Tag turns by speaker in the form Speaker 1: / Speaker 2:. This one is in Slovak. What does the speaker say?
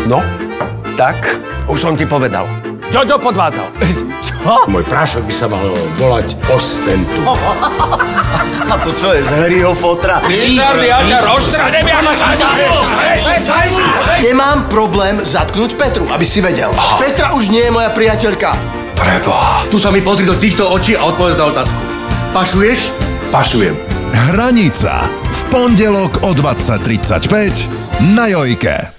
Speaker 1: No, tak, už som ti povedal. Ďoďo podvádzal. Čo?
Speaker 2: Môj prášok by sa mal volať Ostentu.
Speaker 3: A to čo je z Harryho Pottera?
Speaker 1: Richard, ja ťa roztrhnem,
Speaker 3: Nemám problém zatknúť Petru, aby si vedel. Petra už nie je moja priateľka.
Speaker 1: Preboha. Tu sa mi pozri do týchto očí a odpovedz na otázku. Pašuješ? Pašujem.
Speaker 4: Hranica. V pondelok o 20:35 na Jojke.